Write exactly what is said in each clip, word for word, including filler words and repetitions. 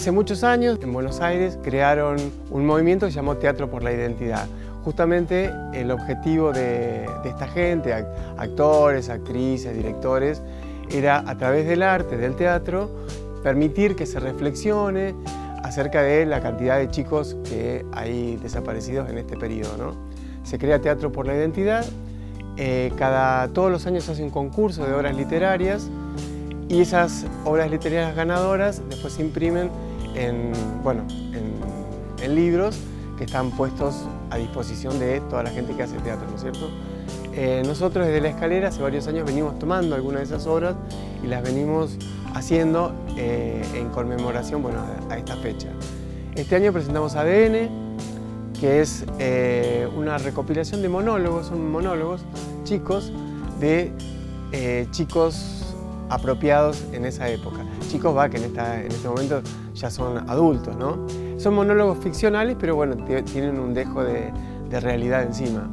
Hace muchos años, en Buenos Aires, crearon un movimiento que se llamó Teatro por la Identidad. Justamente el objetivo de, de esta gente, actores, actrices, directores, era a través del arte, del teatro, permitir que se reflexione acerca de la cantidad de chicos que hay desaparecidos en este periodo, ¿no? Se crea Teatro por la Identidad, eh, cada, todos los años se hace un concurso de obras literarias y esas obras literarias ganadoras después se imprimen en, bueno, en, en libros que están puestos a disposición de toda la gente que hace teatro, ¿no es cierto? Eh, nosotros desde La Escalera hace varios años venimos tomando algunas de esas obras y las venimos haciendo eh, en conmemoración, bueno, a, a esta fecha. Este año presentamos A D N, que es eh, una recopilación de monólogos, son monólogos chicos de eh, chicos apropiados en esa época. Chicos, va, que en, esta, en este momento ya son adultos, ¿no? Son monólogos ficcionales, pero bueno, tienen un dejo de, de realidad encima.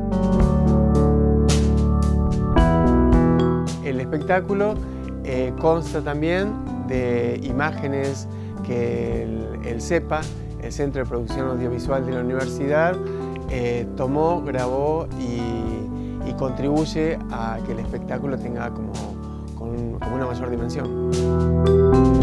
El espectáculo eh, consta también de imágenes que el, el CEPA, el Centro de Producción Audiovisual de la Universidad, eh, tomó, grabó y, y contribuye a que el espectáculo tenga como, con, como una mayor dimensión.